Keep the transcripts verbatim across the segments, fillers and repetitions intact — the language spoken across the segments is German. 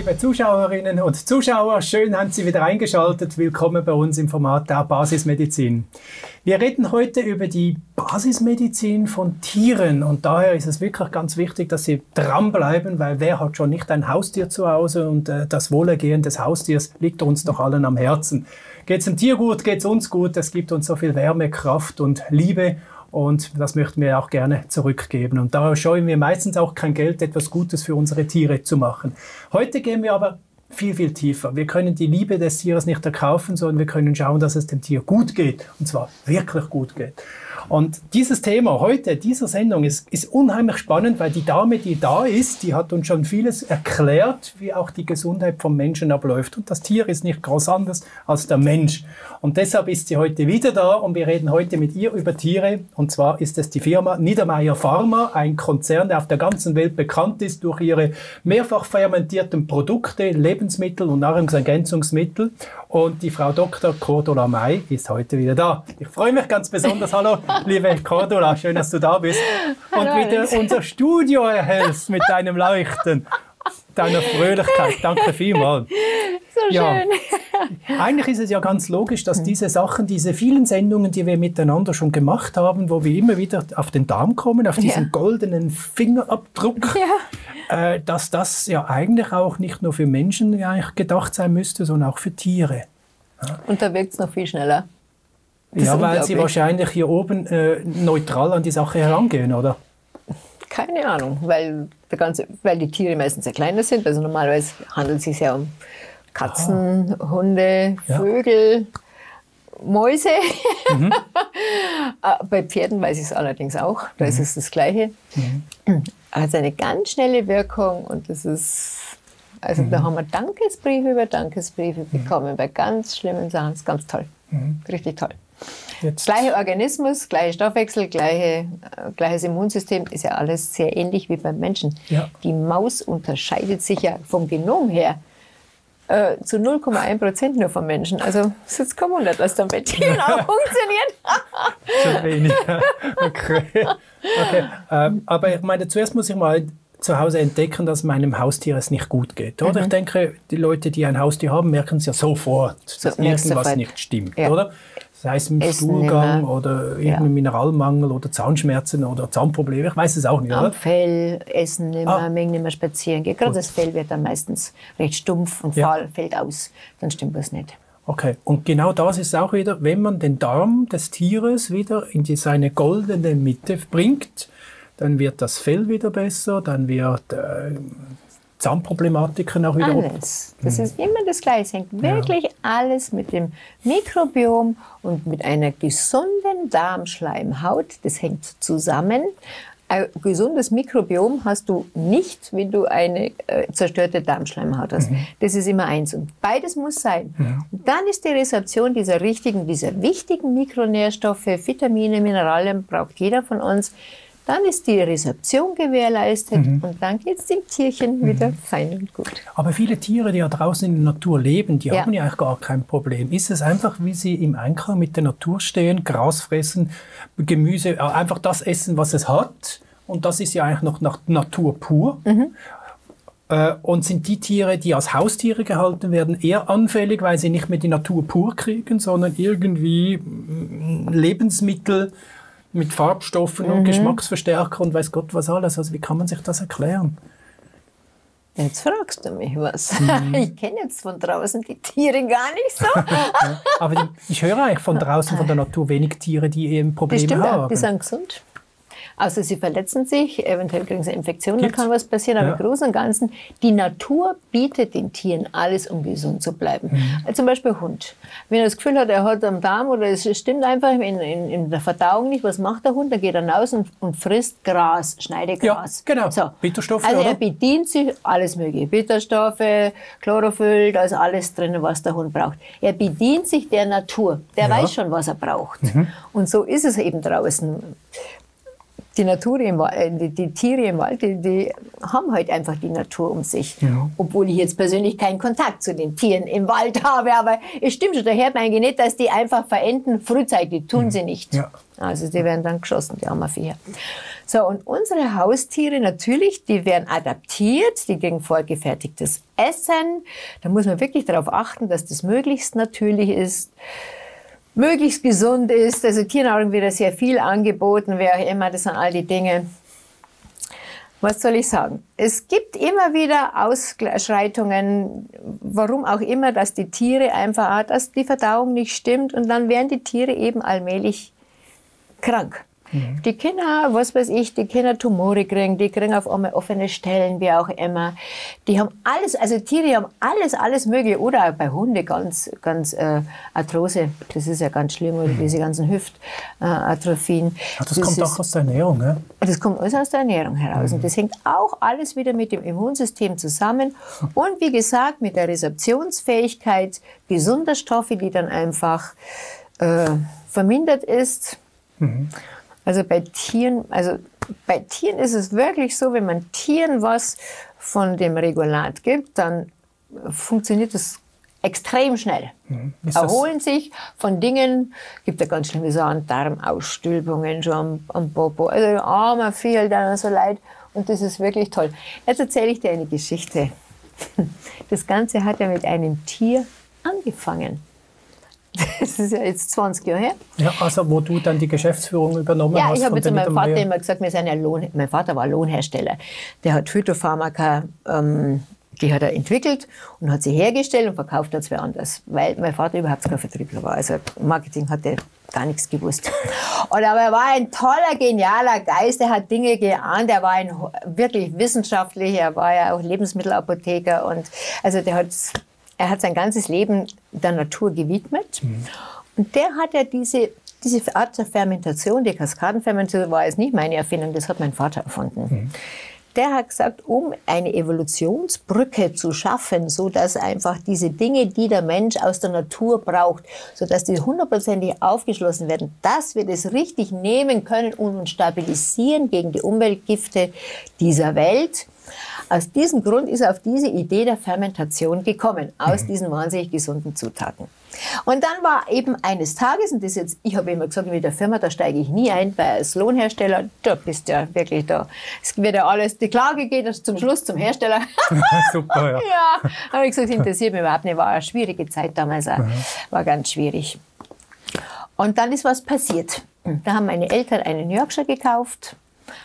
liebe Zuschauerinnen und Zuschauer, schön haben Sie wieder eingeschaltet. Willkommen bei uns im Format der Basismedizin. Wir reden heute über die Basismedizin von Tieren und daher ist es wirklich ganz wichtig, dass Sie dranbleiben, weil wer hat schon nicht ein Haustier zu Hause und äh, das Wohlergehen des Haustiers liegt uns doch allen am Herzen. Geht es dem Tier gut, geht es uns gut, es gibt uns so viel Wärme, Kraft und Liebe. Und das möchten wir auch gerne zurückgeben. Und daher scheuen wir meistens auch kein Geld, etwas Gutes für unsere Tiere zu machen. Heute gehen wir aber viel, viel tiefer. Wir können die Liebe des Tieres nicht erkaufen, sondern wir können schauen, dass es dem Tier gut geht. Und zwar wirklich gut geht. Und dieses Thema heute, dieser Sendung, ist, ist unheimlich spannend, weil die Dame, die da ist, die hat uns schon vieles erklärt, wie auch die Gesundheit vom Menschen abläuft. Und das Tier ist nicht groß anders als der Mensch. Und deshalb ist sie heute wieder da und wir reden heute mit ihr über Tiere. Und zwar ist es die Firma Niedermeyer Pharma, ein Konzern, der auf der ganzen Welt bekannt ist durch ihre mehrfach fermentierten Produkte, Lebensmittel und Nahrungsergänzungsmittel. Und die Frau Doktor Cordula May ist heute wieder da. Ich freue mich ganz besonders. Hallo, liebe Cordula, schön, dass du da bist. Und Hallo, wieder Alex. unser Studio erhältst mit deinem Leuchten, deiner Fröhlichkeit. Danke vielmals. So Ja. schön. Eigentlich ist es ja ganz logisch, dass diese Sachen, diese vielen Sendungen, die wir miteinander schon gemacht haben, wo wir immer wieder auf den Darm kommen, auf diesen Ja. goldenen Fingerabdruck, Ja. äh, dass das ja eigentlich auch nicht nur für Menschen eigentlich gedacht sein müsste, sondern auch für Tiere. Und da wirkt es noch viel schneller. Das Ja, ist weil sie unglaublich. wahrscheinlich hier oben äh, neutral an die Sache herangehen, oder? Keine Ahnung, weil, der ganze, weil die Tiere meistens sehr kleiner sind. Also normalerweise handelt es sich ja um Katzen, Hunde, Ja. Vögel, Mäuse. Äh, Bei Pferden weiß ich es allerdings auch. Da ist es das Gleiche. Hat eine ganz schnelle Wirkung und das ist, also da haben wir Dankesbriefe über Dankesbriefe bekommen bei ganz schlimmen Sachen. Das ist ganz toll. Richtig toll. Jetzt, Gleicher Organismus, gleicher Stoffwechsel, gleiche, äh, gleiches Immunsystem, ist ja alles sehr ähnlich wie beim Menschen. Ja. Die Maus unterscheidet sich ja vom Genom her äh, zu null Komma eins Prozent nur vom Menschen. Also es ist jetzt kein Wunder, dass dann bei Tieren auch funktioniert. schon wenig. Okay. Okay. Ähm, aber ich meine, zuerst muss ich mal zu Hause entdecken, dass meinem Haustier es nicht gut geht. Oder? Mhm. Ich denke, die Leute, die ein Haustier haben, merken es ja sofort, dass merkst irgendwas sofort. nicht stimmt. Ja. Oder? Sei es mit Essen Stuhlgang nimmer. oder irgendein Ja. Mineralmangel oder Zahnschmerzen oder Zahnprobleme. Ich weiß es auch nicht, Am oder? Fell, Essen nicht mehr, Ah. mögen nicht mehr spazieren gehen. Gerade das Fell wird dann meistens recht stumpf und Ja. fahl, fällt aus. Dann stimmt was nicht. Okay, und genau das ist auch wieder, wenn man den Darm des Tieres wieder in die, seine goldene Mitte bringt, dann wird das Fell wieder besser, dann wird äh, Zahnproblematiken auch wieder Alles. Das ist immer das Gleiche. Es hängt wirklich alles mit dem Mikrobiom und mit einer gesunden Darmschleimhaut. Das hängt zusammen. Ein gesundes Mikrobiom hast du nicht, wenn du eine äh, zerstörte Darmschleimhaut hast. Das ist immer eins. Und beides muss sein. Und dann ist die Resorption dieser richtigen, dieser wichtigen Mikronährstoffe, Vitamine, Mineralien, braucht jeder von uns. Dann ist die Resorption gewährleistet und dann geht es dem Tierchen wieder fein und gut. Aber viele Tiere, die ja draußen in der Natur leben, die Ja. haben ja eigentlich gar kein Problem. Ist es einfach, wie sie im Einklang mit der Natur stehen, Gras fressen, Gemüse, äh, einfach das essen, was es hat? Und das ist ja eigentlich noch nach Natur pur. Äh, und sind die Tiere, die als Haustiere gehalten werden, eher anfällig, weil sie nicht mehr die Natur pur kriegen, sondern irgendwie mm, Lebensmittel mit Farbstoffen und Geschmacksverstärker und weiß Gott was alles. Also wie kann man sich das erklären? Jetzt fragst du mich was. Ich kenne jetzt von draußen die Tiere gar nicht so. Aber die, ich höre eigentlich von draußen, von der Natur, wenig Tiere, die eben Das Probleme stimmt auch, haben. die sind gesund. Also sie verletzen sich, eventuell kriegen sie Infektionen, da Gibt's? kann was passieren, aber Ja. im Großen und Ganzen, die Natur bietet den Tieren alles, um gesund zu bleiben. Mhm. Zum Beispiel Hund. Wenn er das Gefühl hat, er hat am Darm oder es stimmt einfach in, in, in der Verdauung nicht, was macht der Hund? Dann geht er raus und, und frisst Gras, Schneidegras. Ja, genau. So. Bitterstoffe, Also er oder? bedient sich alles mögliche. Bitterstoffe, Chlorophyll, da ist alles drin, was der Hund braucht. Er bedient sich der Natur. Der Ja. weiß schon, was er braucht. Und so ist es eben draußen. die Natur im Wald, die, die Tiere im Wald, die, die haben halt einfach die Natur um sich. Ja. Obwohl ich jetzt persönlich keinen Kontakt zu den Tieren im Wald habe, aber es stimmt schon, da hört man eigentlich nicht, dass die einfach verenden frühzeitig, tun sie nicht. Ja. Also die werden dann geschossen, die armen Viecher. So, und unsere Haustiere natürlich, die werden adaptiert, die kriegen vorgefertigtes Essen. Da muss man wirklich darauf achten, dass das möglichst natürlich ist, möglichst gesund ist. Also Tiernahrung wird ja sehr viel angeboten, wer auch immer, das sind all die Dinge. Was soll ich sagen? Es gibt immer wieder Ausschreitungen, warum auch immer, dass die Tiere einfach, dass die Verdauung nicht stimmt und dann werden die Tiere eben allmählich krank. Mhm. Die Kinder, was weiß ich, die Kinder Tumore kriegen, die kriegen auf einmal offene Stellen, wie auch immer. Die haben alles, also Tiere haben alles, alles mögliche. Oder auch bei Hunden ganz, ganz äh, Arthrose, das ist ja ganz schlimm, oder diese ganzen Hüftatrophien. Ach, das, das kommt ist, auch aus der Ernährung, ne? Das kommt alles aus der Ernährung heraus. Mhm. Und das hängt auch alles wieder mit dem Immunsystem zusammen. Und wie gesagt, mit der Resorptionsfähigkeit gesunder Stoffe, die dann einfach äh, vermindert ist. Mhm. Also bei Tieren, also bei Tieren ist es wirklich so, wenn man Tieren was von dem Regulat gibt, dann funktioniert das extrem schnell. Mhm. Erholen sich von Dingen, gibt ja ganz schlimme Sachen, Darmausstülpungen schon am, am Popo. Also armer Vieh, dann so leid. Und das ist wirklich toll. Jetzt erzähle ich dir eine Geschichte. Das Ganze hat ja mit einem Tier angefangen. Das ist ja jetzt zwanzig Jahre her. Ja, also wo du dann die Geschäftsführung übernommen ja, hast. Ja, ich habe jetzt zu meinem Vater immer gesagt, wir sind ja Lohn, mein Vater war Lohnhersteller. Der hat Phytopharmaka, ähm, die hat er entwickelt und hat sie hergestellt und verkauft hat es wer anders. Weil mein Vater überhaupt kein Vertriebler war. Also Marketing hat er gar nichts gewusst. Und, aber er war ein toller, genialer Geist. Er hat Dinge geahnt. Er war ein wirklich wissenschaftlicher, er war ja auch Lebensmittelapotheker. Und also der hat Er hat sein ganzes Leben der Natur gewidmet. Mhm. Und der hat ja diese, diese Art der Fermentation, die Kaskadenfermentation, war jetzt nicht meine Erfindung, das hat mein Vater erfunden. Mhm. Der hat gesagt, um eine Evolutionsbrücke zu schaffen, so dass einfach diese Dinge, die der Mensch aus der Natur braucht, so dass die hundertprozentig aufgeschlossen werden, dass wir das richtig nehmen können und uns stabilisieren gegen die Umweltgifte dieser Welt. Aus diesem Grund ist er auf diese Idee der Fermentation gekommen, aus diesen wahnsinnig gesunden Zutaten. Und dann war eben eines Tages, und das jetzt, ich habe immer gesagt, mit der Firma, da steige ich nie ein, weil als Lohnhersteller, da bist du ja wirklich da. Es wird ja alles, die Klage geht zum Schluss zum Hersteller. Super, ja. Ja, habe ich gesagt, interessiert mich überhaupt nicht, war eine schwierige Zeit damals, auch. War ganz schwierig. Und dann ist was passiert. Da haben meine Eltern einen Yorkshire gekauft,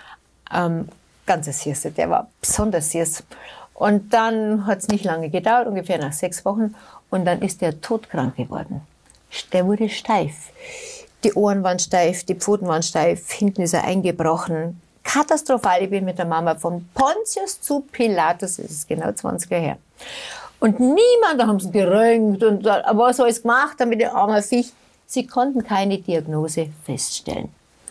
ähm, ganzes Hirse, der war besonders süß. Und dann hat es nicht lange gedauert, ungefähr nach sechs Wochen, und dann ist der todkrank geworden. Der wurde steif. Die Ohren waren steif, die Pfoten waren steif, hinten ist er eingebrochen. Katastrophal, ich bin mit der Mama von Pontius zu Pilatus, das ist genau zwanzig Jahre her. Und niemand, da haben sie geröntgt und was alles gemacht damit der arme Viech. Sie konnten keine Diagnose feststellen.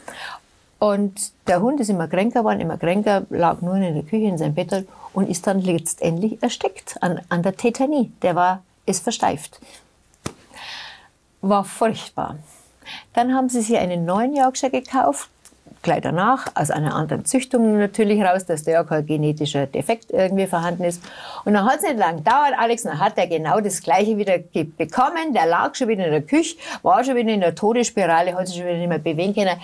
Und der Hund ist immer kränker geworden, immer kränker, lag nur in der Küche in seinem Bett und ist dann letztendlich erstickt an, an der Tetanie. Der war, ist versteift. War furchtbar. Dann haben sie sich einen neuen Yorkshire gekauft, gleich danach, aus einer anderen Züchtung natürlich raus, dass da ja kein genetischer Defekt irgendwie vorhanden ist. Und dann hat es nicht lange gedauert, Alex, dann hat er genau das Gleiche wieder bekommen. Der lag schon wieder in der Küche, war schon wieder in der Todesspirale, hat sich schon wieder nicht mehr bewegen können.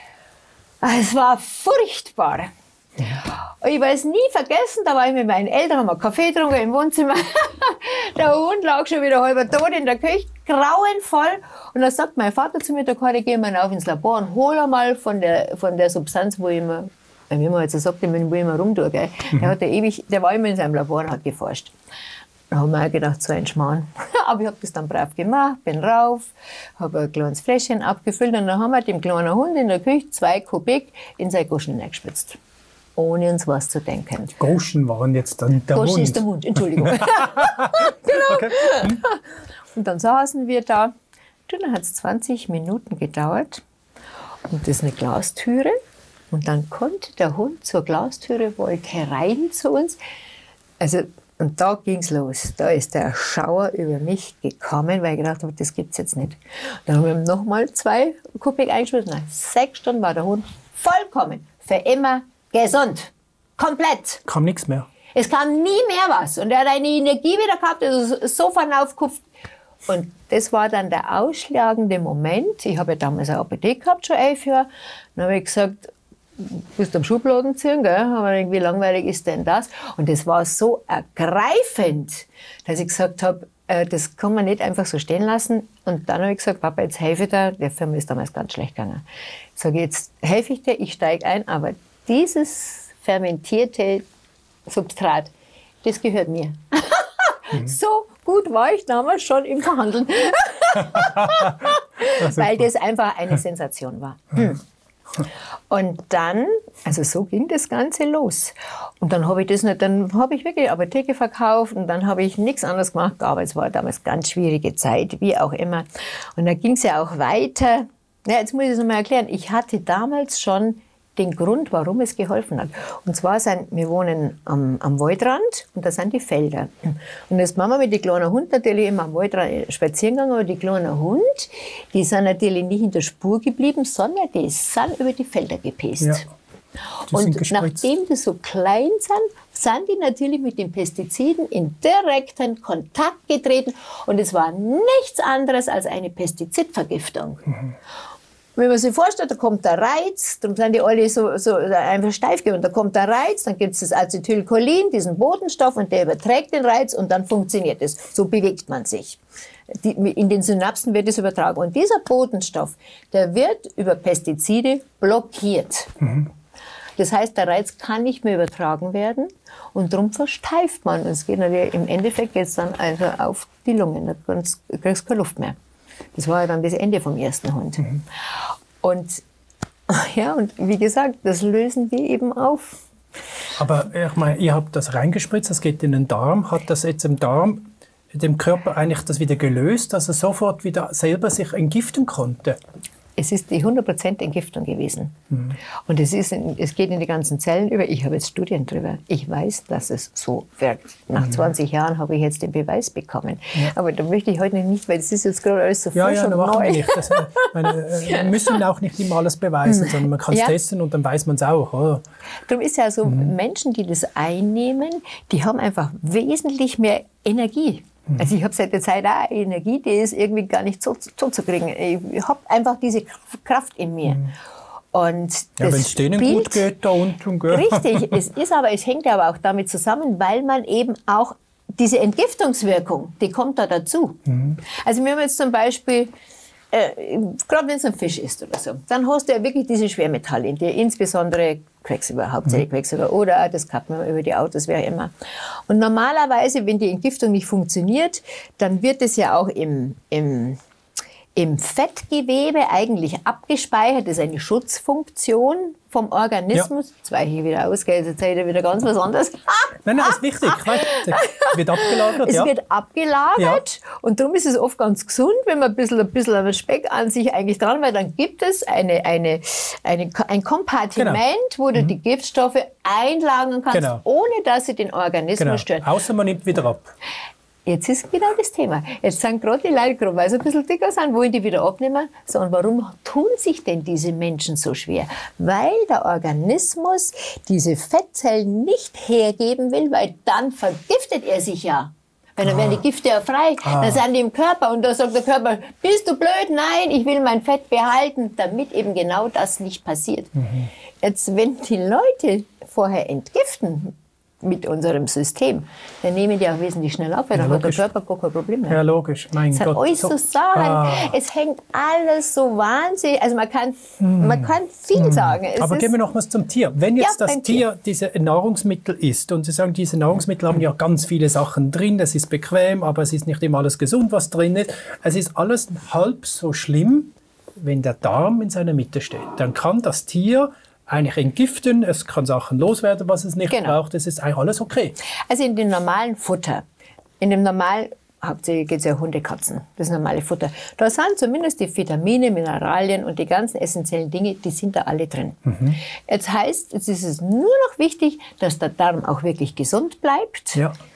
Es war furchtbar. Ja. Ich werde es nie vergessen, da war ich mit meinen Eltern, haben wir Kaffee getrunken im Wohnzimmer. Der Hund lag schon wieder halber tot in der Küche, grauenvoll. Und dann sagt mein Vater zu mir, da kann ich gehen mal auf ins Labor und hol mal von der, von der Substanz, wo ich immer, wie man jetzt so sagt, wo ich immer rumtue, gell. Mhm. Der, hat ja ewig, der war immer in seinem Labor und hat geforscht. Da haben wir auch gedacht, so ein Schmarrn. Aber ich habe das dann brav gemacht, bin rauf, habe ein kleines Fläschchen abgefüllt und dann haben wir dem kleinen Hund in der Küche zwei Kubik in seine Goschen hineingespritzt. Ohne uns was zu denken. Die Goschen waren jetzt dann der Goschen Hund. ist der Hund, Entschuldigung. Genau. Okay. Hm. Und dann saßen wir da. Dann hat es zwanzig Minuten gedauert. Und das ist eine Glastüre. Und dann konnte der Hund zur Glastüre, wollte rein zu uns. Also, und da ging es los. Da ist der Schauer über mich gekommen, weil ich gedacht habe, das gibt es jetzt nicht. Dann haben wir nochmal zwei Kubik eingeschmissen. Nach sechs Stunden war der Hund vollkommen für immer gesund. Komplett. Kam nichts mehr. Es kam nie mehr was. Und er hat eine Energie wieder gehabt, also sofort aufgekupft. Und das war dann der ausschlagende Moment. Ich habe ja damals eine Apotheke gehabt, schon elf Jahre. Dann habe ich gesagt, bist du am Schubladen ziehen, gell? Aber wie langweilig ist denn das? Und das war so ergreifend, dass ich gesagt habe, äh, das kann man nicht einfach so stehen lassen. Und dann habe ich gesagt, Papa, jetzt helfe ich dir. Der Firma ist damals ganz schlecht gegangen. Ich sage, jetzt helfe ich dir, ich steige ein, aber dieses fermentierte Substrat, das gehört mir. Mhm. So gut war ich damals schon im Verhandeln. Weil das einfach eine Sensation war. Mhm. Und dann, also so ging das Ganze los. Und dann habe ich das nicht, dann habe ich wirklich Apotheke verkauft und dann habe ich nichts anderes gemacht, aber es war damals ganz schwierige Zeit, wie auch immer. Und dann ging es ja auch weiter. Ja, jetzt muss ich es nochmal erklären. Ich hatte damals schon den Grund, warum es geholfen hat. Und zwar sind, wir wohnen am, am Waldrand und da sind die Felder. Und jetzt machen wir mit den kleinen Hund natürlich immer am Waldrand spazieren gegangen, aber die kleinen Hund, die sind natürlich nicht in der Spur geblieben, sondern die sind über die Felder gepäst. Ja, und nachdem die so klein sind, sind die natürlich mit den Pestiziden in direkten Kontakt getreten und es war nichts anderes als eine Pestizidvergiftung. Mhm. Wenn man sich vorstellt, da kommt der Reiz, darum sind die alle so, so einfach steif geworden. Da kommt der Reiz, dann gibt es das Acetylcholin, diesen Botenstoff, und der überträgt den Reiz und dann funktioniert es. So bewegt man sich. Die, in den Synapsen wird es übertragen. Und dieser Botenstoff, der wird über Pestizide blockiert. Mhm. Das heißt, der Reiz kann nicht mehr übertragen werden und darum versteift man. Und es geht natürlich, im Endeffekt geht es dann also auf die Lungen, da kriegst du keine Luft mehr. Das war ja dann das Ende vom ersten Hund. Mhm. Und, ja, und wie gesagt, das lösen die eben auf. Aber ich meine, ihr habt das reingespritzt, das geht in den Darm. Hat das jetzt im Darm, dem Körper eigentlich das wieder gelöst, dass er sofort wieder selber sich entgiften konnte? Es ist die hundert Prozent Entgiftung gewesen. Mhm. Und es, ist, es geht in die ganzen Zellen über. Ich habe jetzt Studien drüber. Ich weiß, dass es so wirkt. Nach mhm. zwanzig Jahren habe ich jetzt den Beweis bekommen. Ja. Aber da möchte ich heute nicht, weil das ist jetzt gerade alles so ja, frisch ja, und machen neu. Wir nicht. Das, meine, wir müssen auch nicht immer alles beweisen, sondern man kann es ja. testen und dann weiß man es auch. Oder? Darum ist ja so, mhm. Menschen, die das einnehmen, die haben einfach wesentlich mehr Energie. Also ich habe seit der Zeit auch Energie, die ist irgendwie gar nicht so zu kriegen. Ich habe einfach diese Kraft in mir. Mhm. Und ja, wenn es denen gut geht da unten. Gell? Richtig, es ist aber, es hängt aber auch damit zusammen, weil man eben auch diese Entgiftungswirkung, die kommt da dazu. Mhm. Also wir haben jetzt zum Beispiel, äh, gerade wenn es ein Fisch ist oder so, dann hast du ja wirklich diese Schwermetalle in dir, insbesondere Quecksilber, hauptsächlich Quecksilber oder auch das Cadmium über die Autos, wer immer. Und normalerweise, wenn die Entgiftung nicht funktioniert, dann wird es ja auch im, im, im Fettgewebe eigentlich abgespeichert. Das ist eine Schutzfunktion vom Organismus. Ja. Jetzt weiche ich wieder aus, gell? Jetzt seid ihr wieder ganz was anderes. Nein, nein, ist wichtig. Es wird abgelagert. Es ja. wird abgelagert ja. Und darum ist es oft ganz gesund, wenn man ein bisschen, ein bisschen Speck an sich eigentlich dran, weil dann gibt es eine, eine, eine, ein Kompartiment, genau. wo du mhm. die Giftstoffe einlagern kannst, genau. ohne dass sie den Organismus genau. stören. Außer man nimmt wieder ab. Jetzt ist genau das Thema. Jetzt sind gerade die Leute, gerade weil sie ein bisschen dicker sind, wollen die wieder abnehmen. So, und warum tun sich denn diese Menschen so schwer? Weil der Organismus diese Fettzellen nicht hergeben will, weil dann vergiftet er sich ja. Weil dann ah. werden die Gifte ja frei, ah. dann sind die im Körper und da sagt der Körper, bist du blöd? Nein, ich will mein Fett behalten, damit eben genau das nicht passiert. Mhm. Jetzt, wenn die Leute vorher entgiften, mit unserem System, dann nehmen die auch wesentlich schneller ab, weil ja, dann logisch. Hat der Körper gar kein Problem mehr. Ja, logisch. Mein es Gott. hat alles so Sachen. Ah. Es hängt alles so wahnsinnig. Also man kann, hm. man kann viel hm. sagen. Es Aber gehen wir noch mal zum Tier. Wenn jetzt ja, das Tier, Tier diese Nahrungsmittel isst und Sie sagen, diese Nahrungsmittel haben ja ganz viele Sachen drin, das ist bequem, aber es ist nicht immer alles gesund, was drin ist. Es ist alles halb so schlimm, wenn der Darm in seiner Mitte steht. Dann kann das Tier eigentlich entgiften, es kann Sachen loswerden, was es nicht genau. braucht, es ist eigentlich alles okay. Also in dem normalen Futter, in dem normalen, hauptsächlich geht es ja Hunde, Katzen, das normale Futter, da sind zumindest die Vitamine, Mineralien und die ganzen essentiellen Dinge, die sind da alle drin. Mhm. Jetzt heißt, jetzt ist es nur noch wichtig, dass der Darm auch wirklich gesund bleibt. Ja.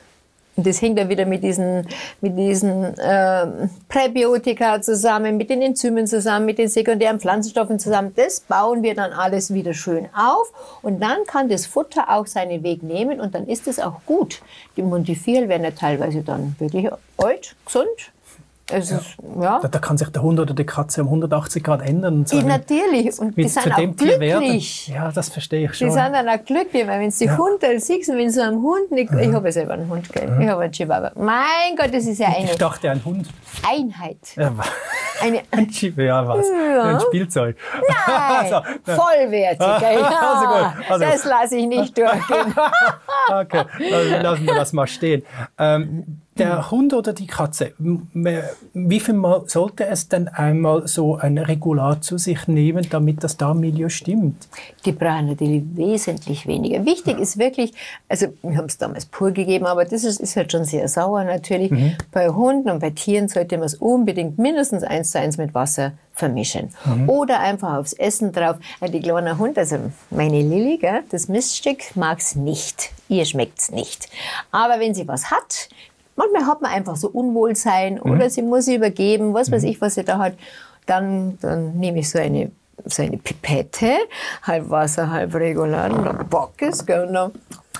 Und das hängt dann wieder mit diesen, mit diesen äh, Präbiotika zusammen, mit den Enzymen zusammen, mit den sekundären Pflanzenstoffen zusammen. Das bauen wir dann alles wieder schön auf. Und dann kann das Futter auch seinen Weg nehmen und dann ist es auch gut. Die, und die Viecherl werden ja teilweise dann wirklich alt, gesund. Es ja. Ist, ja. Da, da kann sich der Hund oder die Katze um hundertachtzig Grad ändern. Und sagen, natürlich. Und die sind auch glücklich. Ja, das verstehe ich schon. Die sind dann auch glücklich, weil wenn du die ja. Hunde siehst, wenn so ein Hund, ich, ich habe ja selber einen Hund, gell? Ich habe einen Chihuahua. Mein Gott, das ist ja eine ich dachte, ein Hund. Einheit. Ja, eine ein Chihuahua, was? Ja. Ein Spielzeug. Nein, also, vollwertig. Ja. Also gut. Also das lasse ich nicht durchgehen. Okay, dann lassen wir das mal stehen. Ähm, der Hund oder die Katze, wie viel Mal sollte es denn einmal so ein Regular zu sich nehmen, damit das Darmmilieu stimmt? Die brauchen natürlich wesentlich weniger. Wichtig ist wirklich, also wir haben es damals pur gegeben, aber das ist, ist halt schon sehr sauer natürlich. Mhm. Bei Hunden und bei Tieren sollte man es unbedingt mindestens eins zu eins mit Wasser vermischen. Mhm. Oder einfach aufs Essen drauf. Die kleine Hund, also meine Lilly, gell, das Miststück mag es nicht. Ihr schmeckt es nicht. Aber wenn sie was hat, manchmal hat man einfach so Unwohlsein mhm. oder sie muss sie übergeben, was weiß ich, was sie da hat. Dann, dann nehme ich so eine, so eine Pipette, halb Wasser, halb Regular und dann bock es. Und dann,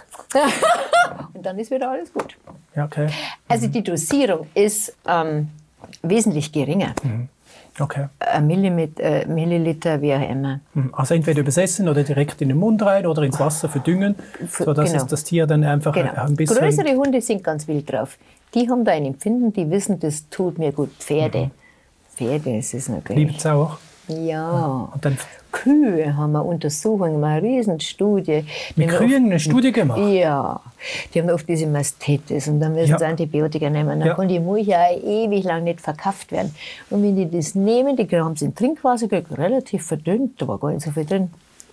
und dann ist wieder alles gut. Ja, okay. Mhm. Also die Dosierung ist ähm, wesentlich geringer. Mhm. Okay. Ein Millimeter, äh, Milliliter, wie auch immer. Also entweder übersetzen oder direkt in den Mund rein oder ins Wasser verdüngen, sodass genau. es das Tier dann einfach genau. ein bisschen... Größere Hunde sind ganz wild drauf. Die haben da ein Empfinden, die wissen, das tut mir gut. Pferde. Mhm. Pferde, das ist natürlich... Liebt es auch? Ja. Und dann Kühe haben wir Untersuchungen, eine Riesenstudie. Mit Kühen eine Studie gemacht? Ja. Die haben oft diese Mastitis und dann müssen ja. sie Antibiotika nehmen. Dann ja. kann die Milch ja ewig lang nicht verkauft werden. Und wenn die das nehmen, die haben sie in Trinkwasser gekriegt, relativ verdünnt, da war gar nicht so viel drin.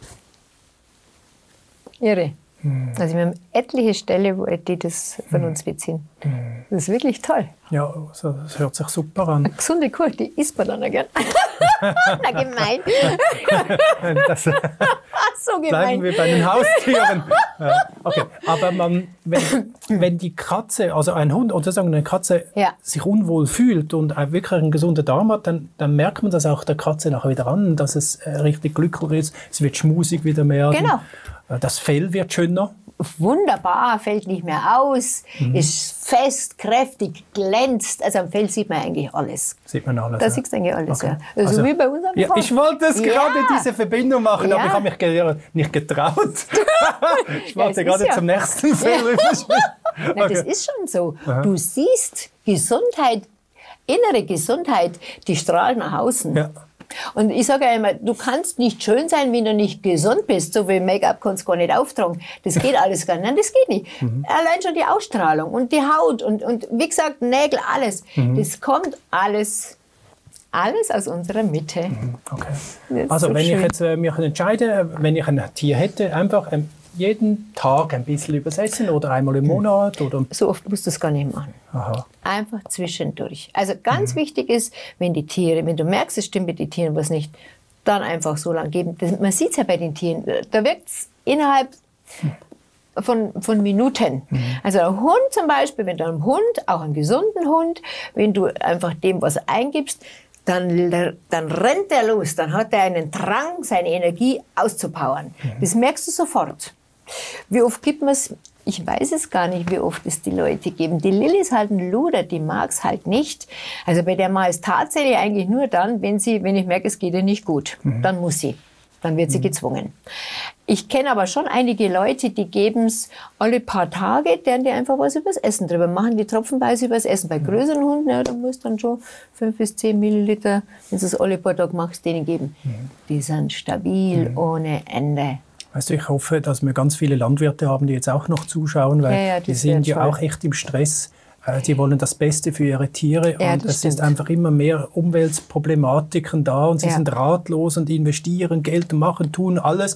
Irre. Hm. Also wir haben etliche Stellen, die das von uns beziehen. Hm. Das ist wirklich toll. Ja, also das hört sich super an. Eine gesunde Kuh, die isst man dann auch gern. Na, gemein. Das, so gemein. Bleiben wir bei den Haustieren. Okay, aber man, wenn, wenn die Katze, also ein Hund oder sagen eine Katze, ja. sich unwohl fühlt und wirklich einen gesunden Darm hat, dann, dann merkt man das auch der Katze nachher wieder an, dass es richtig glücklich ist. Es wird schmusig wieder mehr. Genau. Das Fell wird schöner. Wunderbar, fällt nicht mehr aus, mhm. ist fest, kräftig, glänzt. Also am Fell sieht man eigentlich alles. Sieht man alles. Da ja. siehst du eigentlich alles, okay. ja. Also, also wie bei unserem ja, ich wollte es ja. gerade diese Verbindung machen, ja. aber ich habe mich ge nicht getraut. Ich wollte ja, gerade ja. zum nächsten Fell rüberspringen. Ja. Okay. Das ist schon so. Aha. Du siehst Gesundheit, innere Gesundheit, die strahlt nach außen. Ja. Und ich sage ja immer, du kannst nicht schön sein, wenn du nicht gesund bist. So wie Make-up kannst du gar nicht auftragen. Das geht alles gar nicht. Nein, das geht nicht. Mhm. Allein schon die Ausstrahlung und die Haut und, und wie gesagt, Nägel, alles. Mhm. Das kommt alles, alles aus unserer Mitte. Mhm. Okay. Also so wenn schön. ich jetzt äh, mich entscheide, wenn ich ein Tier hätte, einfach ähm, jeden Tag ein bisschen übersetzen oder einmal im Monat? Oder? So oft musst du es gar nicht machen. Aha. Einfach zwischendurch. Also ganz mhm. wichtig ist, wenn die Tiere, wenn du merkst, es stimmt mit den Tieren was nicht, dann einfach so lange geben. Das, man sieht es ja bei den Tieren, da wirkt es innerhalb von, von Minuten. Mhm. Also ein Hund zum Beispiel, wenn du einem Hund, auch einen gesunden Hund, wenn du einfach dem was eingibst, Dann, dann rennt er los, dann hat er einen Drang, seine Energie auszupowern. Mhm. Das merkst du sofort. Wie oft gibt man es? Ich weiß es gar nicht, wie oft es die Leute geben. Die Lilly ist halt ein Luder, die mag es halt nicht. Also bei der mache ich es tatsächlich eigentlich nur dann, wenn, sie, wenn ich merke, es geht ihr nicht gut. Mhm. Dann muss sie. Dann wird sie mhm. gezwungen. Ich kenne aber schon einige Leute, die geben es alle paar Tage, deren die einfach was übers Essen drüber machen, die tropfenweise übers Essen. Bei größeren Hunden, ja, da musst du dann schon fünf bis zehn Milliliter, wenn du es alle paar Tage machst, denen geben. Mhm. Die sind stabil mhm. ohne Ende. Weißt du, ich hoffe, dass wir ganz viele Landwirte haben, die jetzt auch noch zuschauen, weil ja, ja, die sind ja auch echt im Stress. Die wollen das Beste für ihre Tiere ja, und es stimmt. ist einfach immer mehr Umweltproblematiken da und sie ja. sind ratlos und investieren Geld, machen, tun alles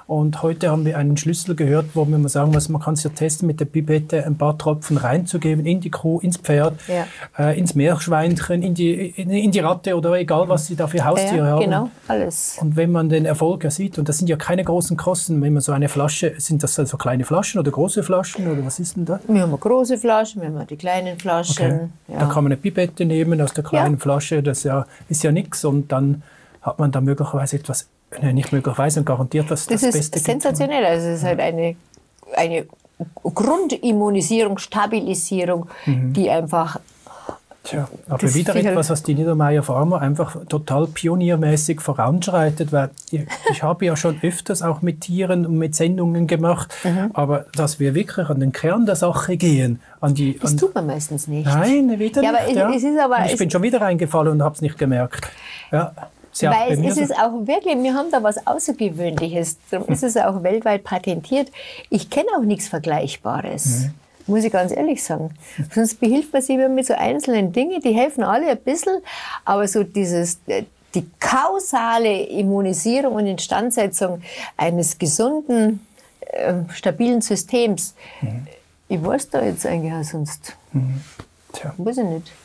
Und heute haben wir einen Schlüssel gehört, wo man sagen muss, man kann es ja testen, mit der Pipette ein paar Tropfen reinzugeben in die Kuh, ins Pferd, ja. äh, ins Meerschweinchen, in die, in, in die Ratte oder egal, was sie da für Haustiere ja, haben. Genau, alles. Und wenn man den Erfolg ja sieht, und das sind ja keine großen Kosten, wenn man so eine Flasche, sind das also kleine Flaschen oder große Flaschen oder was ist denn da? Wir haben große Flaschen, wir haben die kleinen Flaschen. Okay. Ja. Da kann man eine Pipette nehmen aus der kleinen ja. Flasche, das ja, ist ja nichts und dann hat man da möglicherweise etwas, nein, nicht möglicherweise und garantiert, dass das, das Beste ist sensationell, also es ist halt eine, eine Grundimmunisierung, Stabilisierung, mhm. die einfach... Tja, aber wieder etwas, was die Niedermeyer Pharma einfach total pioniermäßig voranschreitet, weil ich, ich habe ja schon öfters auch mit Tieren und mit Sendungen gemacht, mhm. aber dass wir wirklich an den Kern der Sache gehen. An die, das an tut man meistens nicht. Nein, wieder ja, nicht. Aber ja. es ist aber, und ich bin schon wieder reingefallen und habe es nicht gemerkt. Ja. Ja, weil es ist so. Auch wirklich, wir haben da was Außergewöhnliches, darum ist es auch weltweit patentiert. Ich kenne auch nichts Vergleichbares. Mhm. Muss ich ganz ehrlich sagen. Sonst behilft man sich immer mit so einzelnen Dingen, die helfen alle ein bisschen, aber so dieses, die kausale Immunisierung und Instandsetzung eines gesunden, äh, stabilen Systems, mhm. ich weiß da jetzt eigentlich auch sonst. Mhm. Tja. Weiß ich nicht.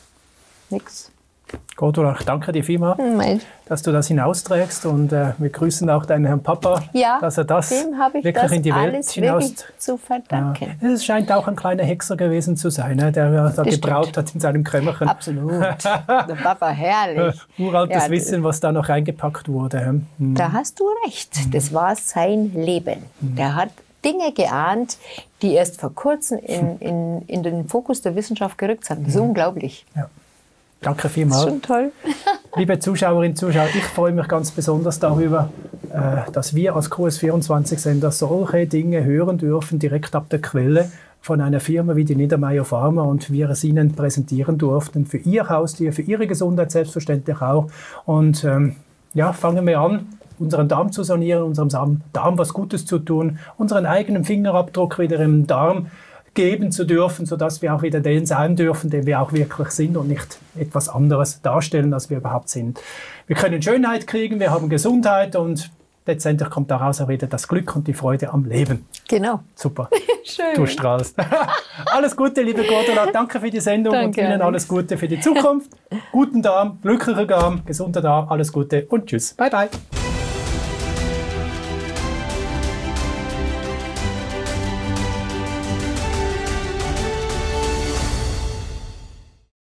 Nix. Gotolach, danke dir vielmals, Nein. dass du das hinausträgst und äh, wir grüßen auch deinen Herrn Papa, ja, dass er das dem habe ich wirklich das in die Welt alles hinaus zu verdanken. Ja. Es scheint auch ein kleiner Hexer gewesen zu sein, ne, der da das gebraut stimmt. hat in seinem Krämmerchen. Absolut, der Papa, herrlich. Uraltes ja, Wissen, was da noch reingepackt wurde. Hm. Da hast du recht, das war sein Leben. Hm. Der hat Dinge geahnt, die erst vor kurzem in, in, in den Fokus der Wissenschaft gerückt sind. Das ist hm. unglaublich. Ja. Danke vielmals. Das ist schon toll. Liebe Zuschauerinnen und Zuschauer, ich freue mich ganz besonders darüber, dass wir als Q S vierundzwanzig Sender solche Dinge hören dürfen, direkt ab der Quelle von einer Firma wie die Niedermeyer Pharma und wir es Ihnen präsentieren durften für Ihr Haustier, für Ihre Gesundheit selbstverständlich auch. Und ähm, ja, fangen wir an, unseren Darm zu sanieren, unserem Darm was Gutes zu tun, unseren eigenen Fingerabdruck wieder im Darm geben zu dürfen, sodass wir auch wieder den sein dürfen, den wir auch wirklich sind und nicht etwas anderes darstellen, als wir überhaupt sind. Wir können Schönheit kriegen, wir haben Gesundheit und letztendlich kommt daraus auch wieder das Glück und die Freude am Leben. Genau. Super. Schön. Du strahlst. Alles Gute, liebe Gotolach. Danke für die Sendung Danke, und Ihnen alles Gute für die Zukunft. Guten Darm, glücklicher Darm, gesunder Darm, alles Gute und tschüss. Bye, bye.